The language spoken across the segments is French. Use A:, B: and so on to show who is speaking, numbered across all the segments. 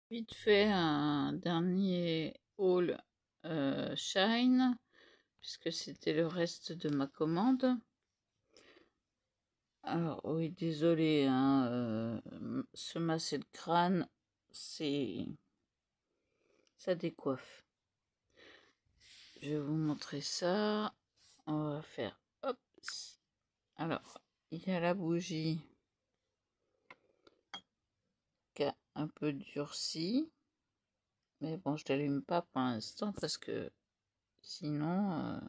A: Vite fait un dernier haul Shine, puisque c'était le reste de ma commande. Alors oui, désolé, hein, se masser le crâne, ça décoiffe. Je vais vous montrer ça. On va faire hop. Alors, il y a la bougie qui a un peu durci. Mais bon, je l'allume pas pour l'instant parce que sinon,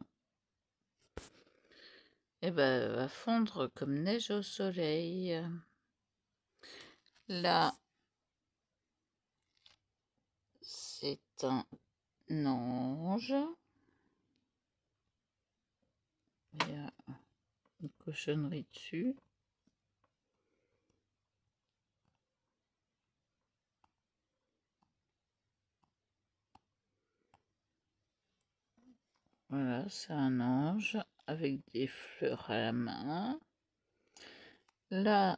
A: elle va fondre comme neige au soleil. Là, c'est un ange. Il y a une cochonnerie dessus. Voilà, c'est un ange avec des fleurs à la main. Là,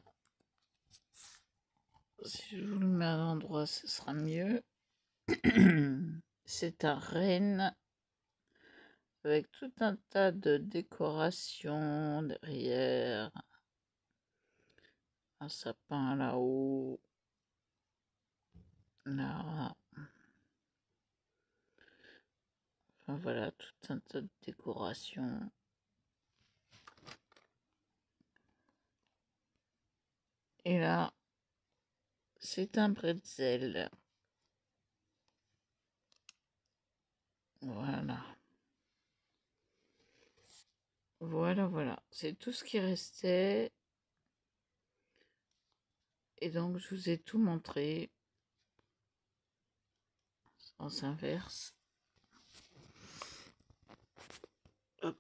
A: si je vous le mets à l'endroit, ce sera mieux. C'est un renne avec tout un tas de décorations derrière. Un sapin là-haut. Là. Enfin, voilà, tout un tas de décorations. Et là, c'est un bretzel. Voilà. Voilà. C'est tout ce qui restait. Et donc, je vous ai tout montré. On s'inverse. Hop.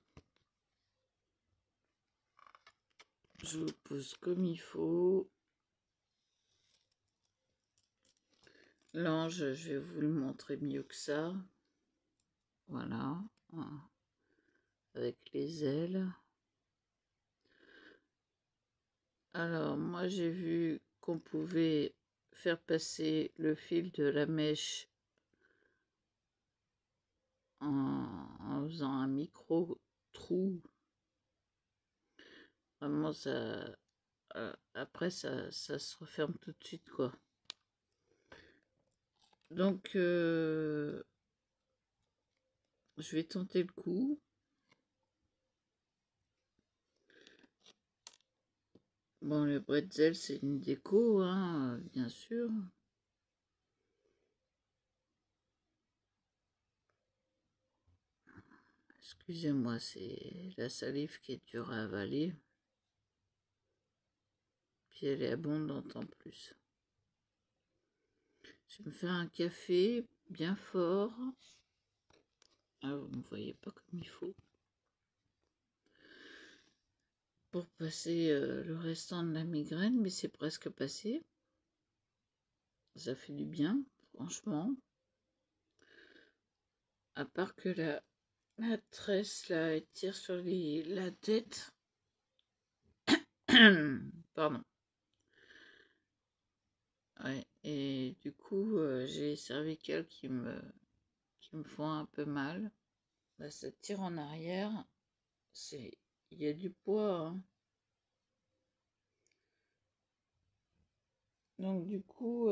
A: Je vous pose comme il faut. L'ange, je vais vous le montrer mieux que ça. Voilà. Avec les ailes. Alors, moi, j'ai vu qu'on pouvait faire passer le fil de la mèche en faisant un micro trou. Vraiment, ça, après, ça se referme tout de suite, quoi. Donc, je vais tenter le coup. Bon, le bretzel, c'est une déco, hein, bien sûr. Excusez-moi, c'est la salive qui est dure à avaler. Puis elle est abondante en plus. Je vais me faire un café bien fort. Ah, vous ne me voyez pas comme il faut. Pour passer le restant de la migraine, mais c'est presque passé. Ça fait du bien, franchement. À part que la tresse, là, elle tire sur la tête. Pardon. Ouais, et du coup, j'ai les cervicales qui me font un peu mal. Là, ça tire en arrière. Il y a du poids, hein. Donc du coup,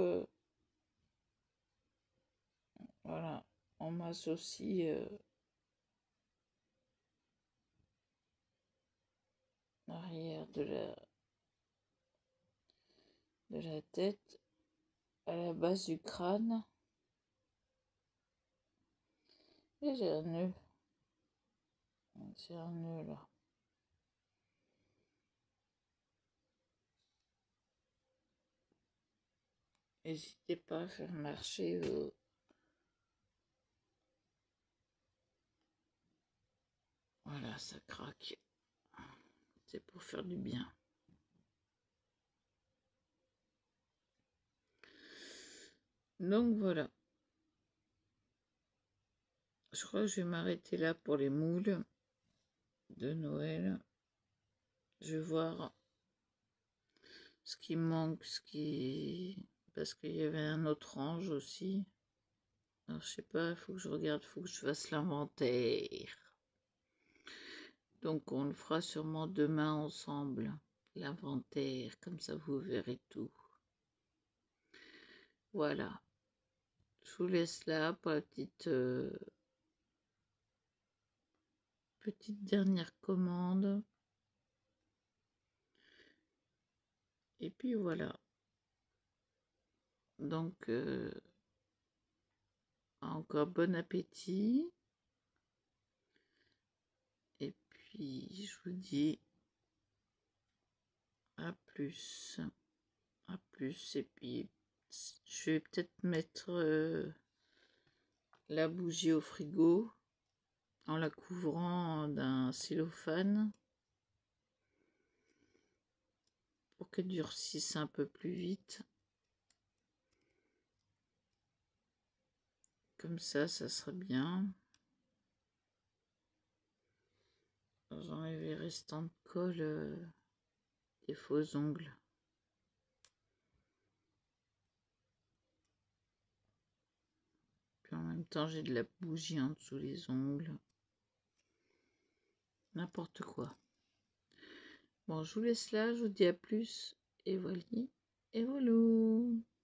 A: voilà, on m'associe l'arrière de la tête à la base du crâne. Et j'ai un nœud. J'ai un nœud là. N'hésitez pas à faire marcher vos... Voilà, ça craque. C'est pour faire du bien. Donc voilà. Je crois que je vais m'arrêter là pour les moules de Noël. Je vais voir ce qui manque, ce qui parce qu'il y avait un autre range aussi. Alors, je sais pas, il faut que je regarde, il faut que je fasse l'inventaire. Donc, on le fera sûrement demain ensemble, l'inventaire, comme ça vous verrez tout. Voilà. Je vous laisse là pour la petite dernière commande. Et puis voilà. Donc, encore bon appétit. Et puis, je vous dis à plus. À plus. Et puis, je vais peut-être mettre la bougie au frigo en la couvrant d'un cellophane pour qu'elle durcisse un peu plus vite. Comme ça sera bien. J'enlève les restants de colle des faux ongles. Puis en même temps, j'ai de la bougie en dessous les ongles. N'importe quoi. Bon, je vous laisse là, je vous dis à plus. Et voilà. Et voilà.